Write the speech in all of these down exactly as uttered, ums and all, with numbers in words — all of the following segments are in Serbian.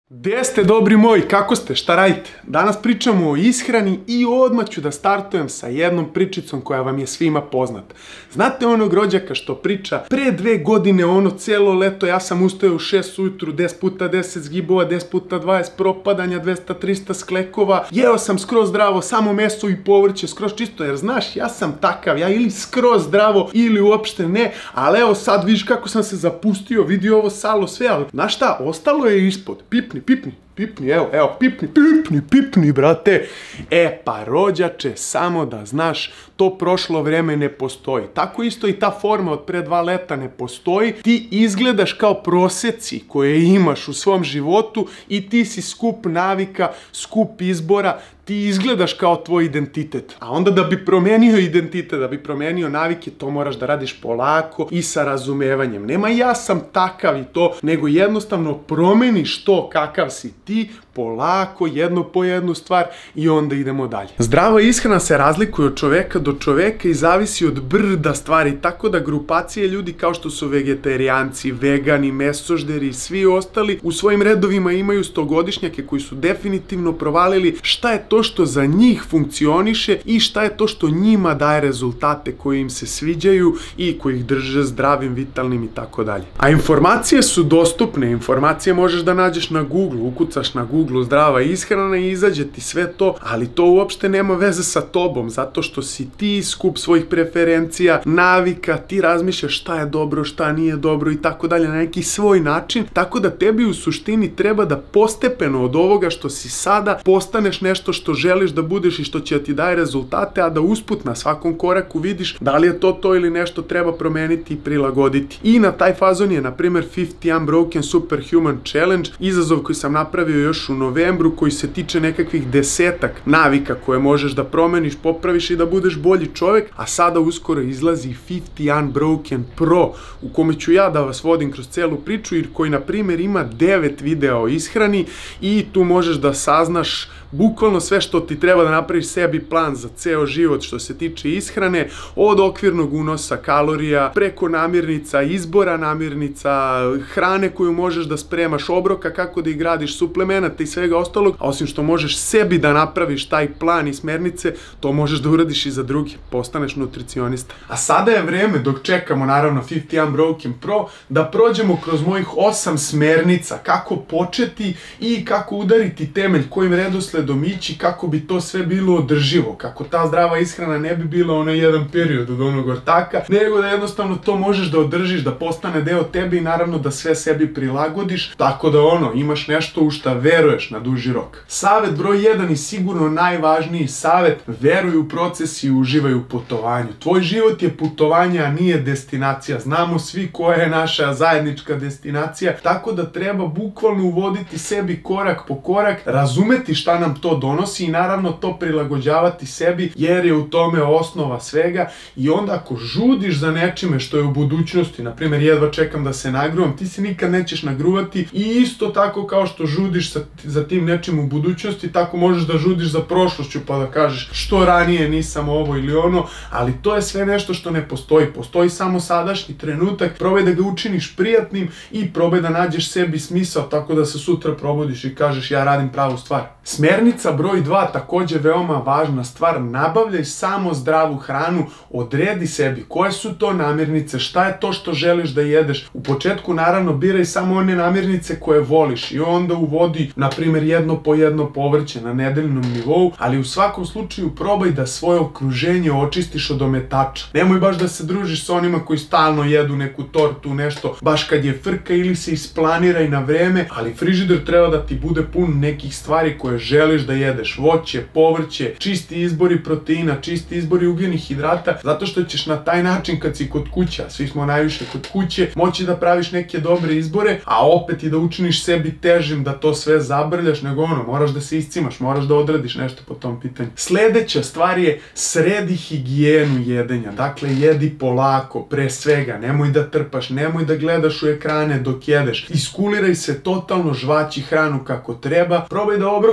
Gde ste, dobri moji, kako ste, šta radite? Danas pričamo o ishrani i odmah ću da startujem sa jednom pričicom koja vam je svima poznata. Znate onog rođaka što priča, pre dve godine ono celo leto ja sam ustajao u šest ujutru, deset puta deset zgibova, deset puta dvadeset propadanja, dvesta trista sklekova, jeo sam skroz zdravo, samo meso i povrće, skroz čisto, jer znaš, ja sam takav, ja ili skroz zdravo ili uopšte ne, ali evo sad vidiš kako sam se zapustio, vidi ovo salo, sve, ali znaš šta, ostalo je ispod, pipni, pipni, pipni, evo, evo, pipni, pipni, pipni, brate. E, pa rođače, samo da znaš, to prošlo vreme ne postoji. Tako isto i ta forma od pre dva leta ne postoji. Ti izgledaš kao proseci koje imaš u svom životu i ti si skup navika, skup izbora, ti izgledaš kao tvoj identitet. A onda da bi promenio identitet, da bi promenio navike, to moraš da radiš polako i sa razumevanjem. Nema ja sam takav i to, nego jednostavno promeniš to kakav si ti, polako, jedno po jednu stvar i onda idemo dalje. Zdrava ishrana se razlikuje od čoveka do čoveka i zavisi od brda stvari, tako da grupacije ljudi kao što su vegetarijanci, vegani, mesožderi i svi ostali u svojim redovima imaju stogodišnjake koji su definitivno provalili šta je to što za njih funkcioniše i šta je to što njima daje rezultate koji im se sviđaju i koji ih drže zdravim, vitalnim i tako dalje. A informacije su dostupne, informacije možeš da nađeš na Google, ukucaš na Google zdrava ishrana i izađe ti sve to, ali to uopšte nema veze sa tobom, zato što si ti skup svojih preferencija, navika, ti razmišljaš šta je dobro, šta nije dobro i tako dalje na neki svoj način, tako da tebi u suštini treba da postepeno od ovoga što si sada postaneš nešto što želiš da budeš i što će ti daje rezultate, a da usput na svakom koraku vidiš da li je to to ili nešto treba promeniti i prilagoditi. I na taj fazon je, na primer, fifty Unbroken Superhuman Challenge, izazov koji sam napravio još u novembru, koji se tiče nekakvih desetak navika koje možeš da promeniš, popraviš i da budeš bolji čovek, a sada uskoro izlazi fifty Unbroken Pro, u kome ću ja da vas vodim kroz celu priču i koji, na primjer, ima devet videa o ishrani i tu možeš da saznaš bukvalno sve što ti treba da napraviš sebi plan za ceo život što se tiče ishrane, od okvirnog unosa kalorija, preko namirnica, izbora namirnica, hrane koju možeš da spremaš, obroka, kako da ih gradiš, suplemenata i svega ostalog, a osim što možeš sebi da napraviš taj plan i smernice, to možeš da uradiš i za druge, postaneš nutricionista. A sada je vreme, dok čekamo naravno fifty Unbroken Pro, da prođemo kroz mojih osam smernica, kako početi i kako udariti temelj, kojim redosledom ići, kako bi to sve bilo održivo, kako ta zdrava ishrana ne bi bila onaj jedan period od onog ortaka, nego da jednostavno to možeš da održiš, da postane deo tebe i naravno da sve sebi prilagodiš, tako da ono, imaš nešto u šta veruješ na duži rok. Savet broj jedan i sigurno najvažniji savet, veruj u proces i uživaj u putovanju. Tvoj život je putovanje, a nije destinacija. Znamo svi koja je naša zajednička destinacija, tako da treba bukvalno uvoditi sebi korak po korak, razumeti šta nam to donosi i naravno to prilagođavati sebi, jer je u tome osnova svega. I onda ako žudiš za nečime što je u budućnosti, na primjer jedva čekam da se nagruvam, ti se nikad nećeš nagruvati i isto tako kao što žudiš za tim nečim u budućnosti, tako možeš da žudiš za prošlošću pa da kažeš što ranije nisam ovo ili ono, ali to je sve nešto što ne postoji. Postoji samo sadašnji trenutak, probaj da ga učiniš prijatnim i probaj da nađeš sebi smisao tako da se sutra probudiš i kažeš ja radim pravu stvar. Smernica broj dva, takođe veoma važna stvar, nabavljaj samo zdravu hranu, odredi sebi koje su to namirnice, šta je to što želiš da jedeš. U početku naravno biraj samo one namirnice koje voliš i onda uvodi, na primjer, jedno po jedno povrće na nedeljnom nivou, ali u svakom slučaju probaj da svoje okruženje očistiš od ometača. Nemoj baš da se družiš sa onima koji stalno jedu neku tortu, nešto, baš kad je frka, ili se isplaniraj na vreme, ali frižider treba da ti bude pun nekih stvari koje želiš da jedeš, voće, povrće, čisti izbori proteina, čisti izbori ugljenih hidrata, zato što ćeš na taj način kad si kod kuće, a svi smo najviše kod kuće, moći da praviš neke dobre izbore, a opet i da učiniš sebi težim da to sve zabrljaš, nego ono, moraš da se iscimaš, moraš da odradiš nešto po tom pitanju. Sledeća stvar je sredi higijenu jedenja, dakle jedi polako, pre svega, nemoj da trpaš, nemoj da gledaš u ekrane dok jedeš, iskuliraj se totalno, žvaći hranu kako treba, probaj da obroke jedeš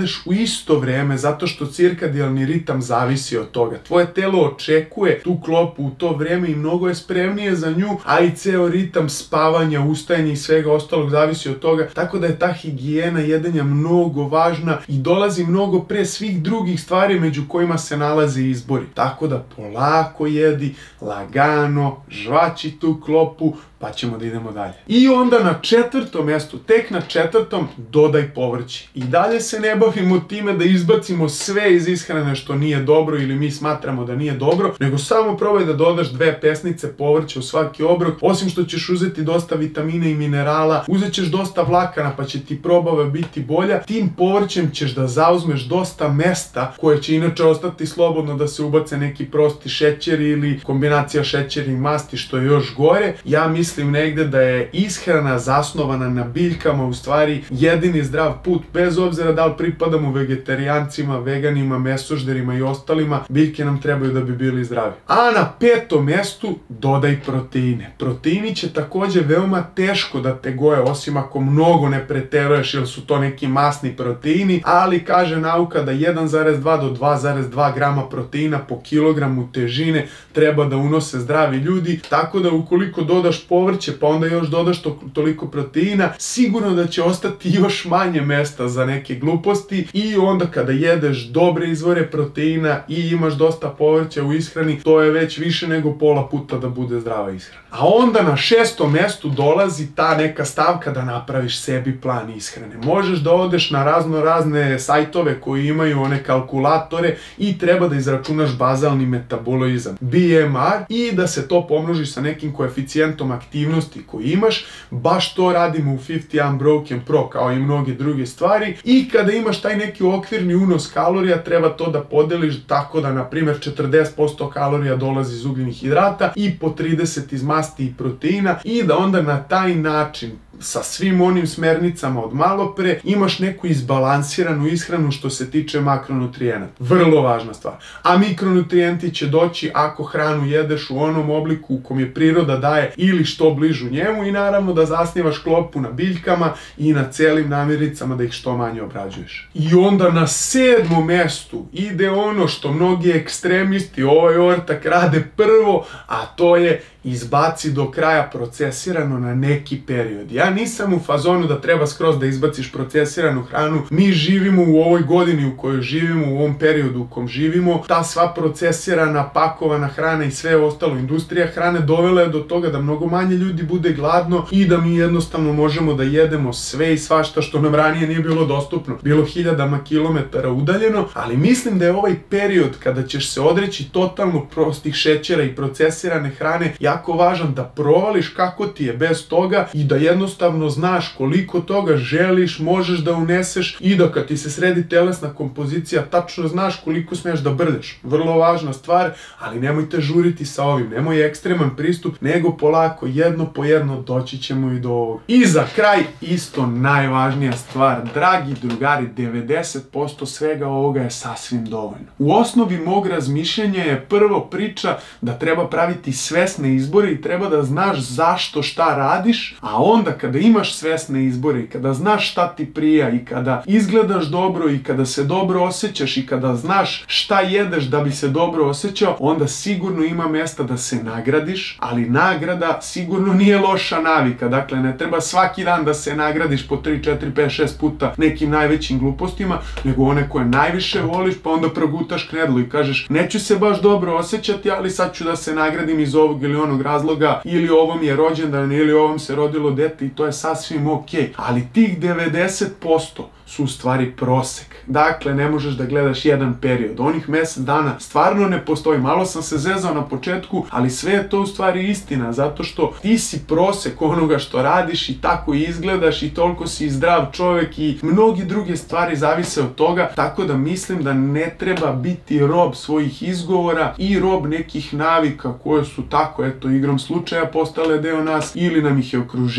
jedeš u isto vreme, zato što cirkadijalni ritam zavisi od toga. Tvoje telo očekuje tu klopu u to vreme i mnogo je spremnije za nju, a i ceo ritam spavanja, ustajanja i svega ostalog zavisi od toga, tako da je ta higijena jedenja mnogo važna i dolazi mnogo pre svih drugih stvari među kojima se nalaze izbori. Tako da polako jedi, lagano, žvači tu klopu, pa ćemo da idemo dalje. I onda na četvrtom mjestu, tek na četvrtom, dodaj povrće. I dalje se ne bavimo time da izbacimo sve iz ishrane što nije dobro ili mi smatramo da nije dobro, nego samo probaj da dodaš dve pesnice povrća u svaki obrok, osim što ćeš uzeti dosta vitamina i minerala, uzet ćeš dosta vlakana pa će ti probava biti bolja, tim povrćem ćeš da zauzmeš dosta mesta koje će inače ostati slobodno da se ubace neki prosti šećeri ili kombinacija šećera i masti što je još gore. Ja mislim Mislim negde da je ishrana zasnovana na biljkama u stvari jedini zdrav put, bez obzira da li pripadamo vegetarijancima, veganima, mesožderima i ostalima, biljke nam trebaju da bi bili zdravi. A na petom mjestu dodaj proteine. Proteini će takođe veoma teško da te goje, osim ako mnogo ne preteruješ jer su to neki masni proteini, ali kaže nauka da jedan zarez dva do dva zarez dva grama proteina po kilogramu težine treba da unose zdravi ljudi, tako da ukoliko dodaš povrće, pa onda još dodaš to, toliko proteina, sigurno da će ostati još manje mesta za neke gluposti i onda kada jedeš dobre izvore proteina i imaš dosta povrća u ishrani, to je već više nego pola puta da bude zdrava ishrana. A onda na šestom mjestu dolazi ta neka stavka da napraviš sebi plan ishrane. Možeš da odeš na razno razne sajtove koji imaju one kalkulatore i treba da izračunaš bazalni metabolizam, B M R, i da se to pomnoži sa nekim koeficijentom aktivnosti koji imaš. Baš to radimo u pedeset Unbroken Pro kao i mnoge druge stvari, i kada imaš taj neki okvirni unos kalorija treba to da podeliš tako da na primjer četrdeset posto kalorija dolazi iz ugljenih hidrata i po trideset iz masti i proteina, i da onda na taj način sa svim onim smernicama od malo pre imaš neku izbalansiranu ishranu što se tiče makronutrijenata. Vrlo važna stvar. A mikronutrijenti će doći ako hranu jedeš u onom obliku u kom je priroda daje ili što bližu njemu, i naravno da zasnivaš klopu na biljkama i na celim namirnicama da ih što manje obrađuješ. I onda na sedmom mjestu ide ono što mnogi ekstremisti, ovaj ortak, rade prvo, a to je izbaci do kraja procesirano na neki period. Ja nisam u fazonu da treba skroz da izbaciš procesiranu hranu. Mi živimo u ovoj godini u kojoj živimo, u ovom periodu u kom živimo. Ta sva procesirana, pakovana hrana i sve ostalo, industrija hrane dovela je do toga da mnogo manje ljudi bude gladno i da mi jednostavno možemo da jedemo sve i svašta što nam ranije nije bilo dostupno. Bilo hiljadama kilometara udaljeno, ali mislim da je ovaj period kada ćeš se odreći totalno prostih šećera i procesirane hrane jako važan, da provališ kako ti je bez toga i da jednostavno znaš koliko toga želiš, možeš da uneseš, i da kad ti se sredi telesna kompozicija tačno znaš koliko smiješ da brdeš. Vrlo važna stvar, ali nemojte žuriti sa ovim, nemoj ekstreman pristup, nego polako, jedno po jedno doći ćemo i do ovog. I za kraj, isto najvažnija stvar, dragi drugari, devedeset posto svega ovoga je sasvim dovoljno. U osnovi mog razmišljanja je prvo priča da treba praviti svesne izbore i treba da znaš zašto šta radiš, a onda kada imaš svesne izbore i kada znaš šta ti prija i kada izgledaš dobro i kada se dobro osjećaš i kada znaš šta jedeš da bi se dobro osjećao, onda sigurno ima mesta da se nagradiš, ali nagrada sigurno nije loša navika. Dakle, ne treba svaki dan da se nagradiš po tri, četiri, pet, šest puta nekim najvećim glupostima, nego one koje najviše voliš, pa onda progutaš knedlu i kažeš neću se baš dobro osjećati, ali sad ću da se nagradim iz ovog ili onog razloga, ili ovom je rođendan, ili ovom se rodilo dete, i to je sasvim okej. Ali tih devedeset posto su u stvari prosek. Dakle, ne možeš da gledaš jedan period. Onih mjesec dana stvarno ne postoji. Malo sam se zezao na početku, ali sve je to u stvari istina, zato što ti si prosek onoga što radiš i tako izgledaš i toliko si zdrav čovjek i mnogi druge stvari zavise od toga, tako da mislim da ne treba biti rob svojih izgovora i rob nekih navika koje su tako, eto, igrom slučaja postale deo nas, ili nam ih je okruženje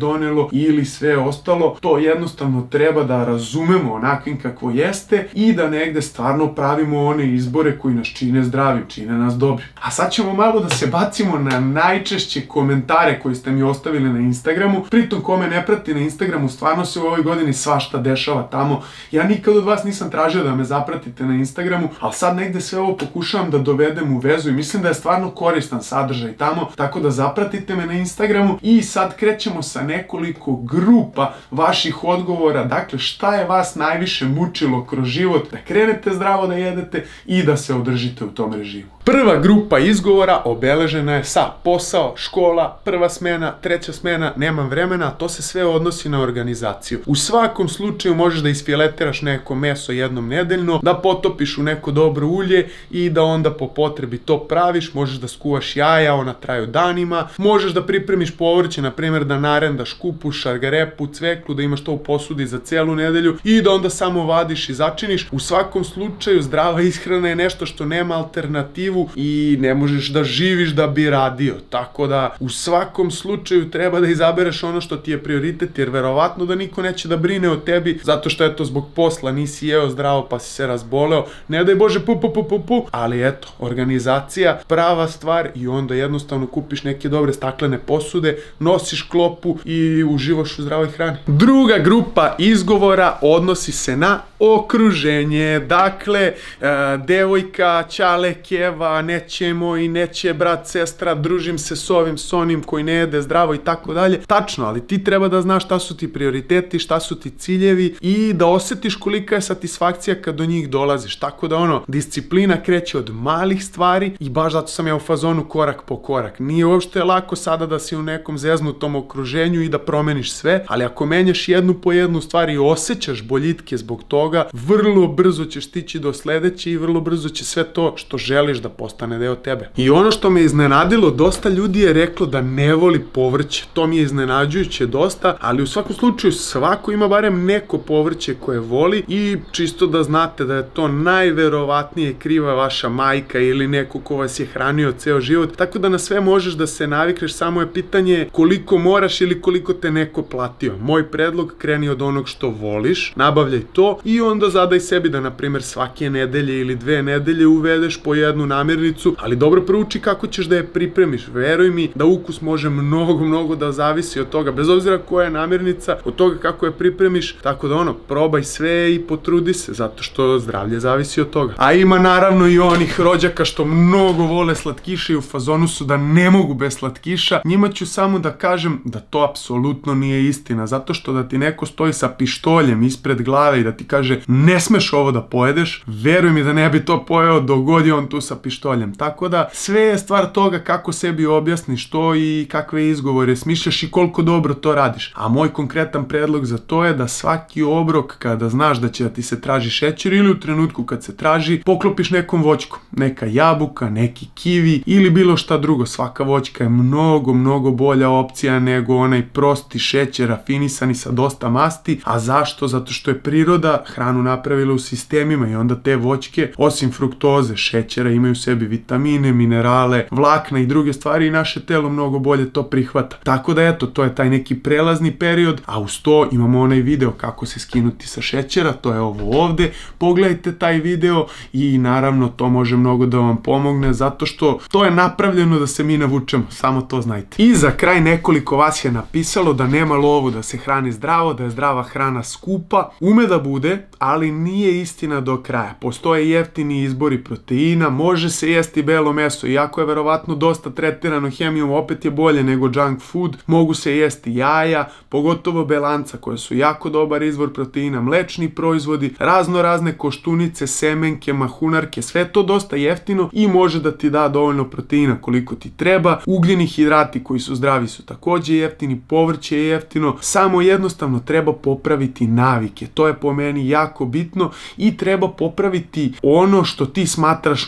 donelo ili sve ostalo. To jednostavno treba da razumemo onakvim kakvo jeste i da negde stvarno pravimo one izbore koji nas čine zdravim, čine nas dobrim. A sad ćemo malo da se bacimo na najčešće komentare koje ste mi ostavili na Instagramu. Pritom ko me ne prati na Instagramu, stvarno se u ovoj godini svašta dešava tamo. Ja nikad od vas nisam tražio da me zapratite na Instagramu, ali sad negde sve ovo pokušavam da dovedem u vezu i mislim da je stvarno koristan sadržaj tamo, tako da zapratite me na Instagramu. I sad krećemo sa nekoliko grupa vaših odgovora, dakle šta je vas najviše mučilo kroz život da krenete zdravo da jedete i da se održite u tom režimu. Prva grupa izgovora obeležena je sa posao, škola, prva smena, treća smena, nemam vremena, to se sve odnosi na organizaciju. U svakom slučaju možeš da isfiletiraš neko meso jednom nedeljno, da potopiš u neko dobro ulje i da onda po potrebi to praviš, možeš da skuvaš jaja, ona traju danima, možeš da pripremiš povrće, na primjer da narendaš kupuš, šargarepu, cveklu, da imaš to u posudi za celu nedelju i da onda samo vadiš i začiniš. U svakom slučaju zdrava ishrana je nešto što nema alternativu i ne možeš da živiš da bi radio, tako da u svakom slučaju treba da izabereš ono što ti je prioritet, jer verovatno da niko neće da brine o tebi, zato što eto zbog posla nisi jeo zdravo pa si se razboleo, ne daj Bože pu pu pu pu pu, ali eto, organizacija, prava stvar i onda jednostavno kupiš neke dobre staklene posude, nosiš klopu i uživaš u zdravoj hrani. Druga grupa izgovora odnosi se na okruženje, dakle, e, devojka, ćale, keva, neće moj, neće brat, sestra, družim se s ovim, s onim koji ne jede zdravo i tako dalje. Tačno, ali ti treba da znaš šta su ti prioriteti, šta su ti ciljevi i da osetiš kolika je satisfakcija kad do njih dolaziš. Tako da ono, disciplina kreće od malih stvari i baš zato sam ja u fazonu korak po korak. Nije uopšte lako sada da si u nekom zeznutom okruženju i da promeniš sve, ali ako menjaš jednu po jednu stvar i osjećaš boljitke zbog toga, vrlo brzo ćeš stići do sledeće i vrlo brzo će sve to što želiš da postane deo tebe. I ono što me iznenadilo, dosta ljudi je reklo da ne voli povrće. To mi je iznenađujuće dosta, ali u svakom slučaju svako ima barem neko povrće koje voli i čisto da znate da je to najverovatnije kriva vaša majka ili neko ko vas je hranio ceo život, tako da na sve možeš da se navikneš, samo je pitanje koliko moraš ili koliko te neko platio. Moj predlog, kreni od onog što voliš, nabavljaj to i onda zadaj sebi da na primjer svake nedelje ili dve nedelje uvedeš po jednu namirnicu, ali dobro prouči kako ćeš da je pripremiš. Veruj mi da ukus može mnogo, mnogo da zavisi od toga, bez obzira koja je namirnica, od toga kako je pripremiš, tako da ono, probaj sve i potrudi se, zato što zdravlje zavisi od toga. A ima naravno i onih rođaka što mnogo vole slatkiše i u fazonu su da ne mogu bez slatkiša. Njima ću samo da kažem da to apsolutno nije istina, zato što da ti neko stoji sa pištoljem ispred glave i da ti kaže ne smeš ovo da pojedeš, veruj mi da ne bi to pojeo dok god je on tu sa pištoljem. Tako da sve je stvar toga kako sebi objasniš to i kakve izgovore smišljaš i koliko dobro to radiš. A moj konkretan predlog za to je da svaki obrok kada znaš da će da ti se traži šećer ili u trenutku kad se traži, poklopiš nekom voćkom. Neka jabuka, neki kivi ili bilo šta drugo. Svaka voćka je mnogo, mnogo bolja opcija nego onaj prosti šećer rafinisani sa dosta masti. A zašto? Zato što je priroda hranu napravila u sistemima i onda te voćke, osim fruktoze, šećera, imaju u sebi vitamine, minerale, vlakna i druge stvari i naše telo mnogo bolje to prihvata. Tako da eto, to je taj neki prelazni period, a uz to imamo onaj video kako se skinuti sa šećera, to je ovo ovde. Pogledajte taj video i naravno to može mnogo da vam pomogne, zato što to je napravljeno da se mi navučemo, samo to znajte. I za kraj nekoliko vas je napisalo da nema lovu da se hrani zdravo, da je zdrava hrana skupa. Ume da bude, ali nije istina do kraja. Postoje jeftini izbori proteina, može se jesti belo meso, iako je verovatno dosta tretirano hemijom, opet je bolje nego junk food. Mogu se jesti jaja, pogotovo belanca koje su jako dobar izvor proteina, mlečni proizvodi, razno razne koštunice, semenke, mahunarke, sve to dosta jeftino i može da ti da dovoljno proteina koliko ti treba. Ugljeni hidrati koji su zdravi su takođe jeftini, povrće je jeftino, samo jednostavno treba popraviti navike. To je po meni jako bitno i treba popraviti ono što ti smatraš normalnim.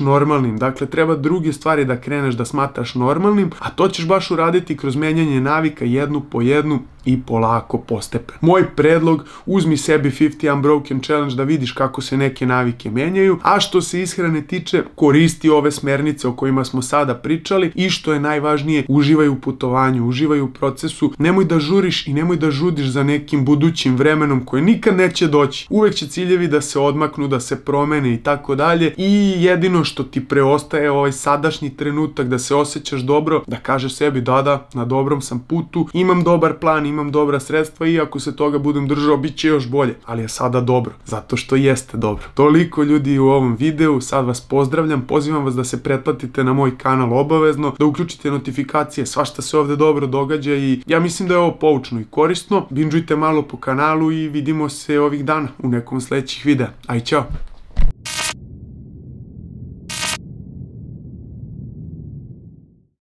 normalnim. Dakle, treba druge stvari da kreneš da smatraš normalnim, a to ćeš baš uraditi kroz menjanje navika jednu po jednu i polako, postepeno. Moj predlog, uzmi sebi pedeset Unbroken Challenge da vidiš kako se neke navike menjaju, a što se ishrane tiče, koristi ove smernice o kojima smo sada pričali i što je najvažnije, uživaj u putovanju, uživaj u procesu, nemoj da žuriš i nemoj da žudiš za nekim budućim vremenom koje nikad neće doći. Uvek će ciljevi da se odmaknu, da se promene i tako dalje i jedino što ti preostaje ovaj sadašnji trenutak da se osjećaš dobro, da kažeš sebi da da, na dobrom sam putu, imam dobar plan, imam dobra sredstva i ako se toga budem držao, bit će još bolje, ali je sada dobro, zato što jeste dobro. Toliko ljudi u ovom videu, sad vas pozdravljam, pozivam vas da se pretplatite na moj kanal obavezno, da uključite notifikacije, svašta se ovde dobro događa i ja mislim da je ovo poučno i korisno. Binđujte malo po kanalu i vidimo se ovih dana u nekom sledećih videa. Aj, ćao!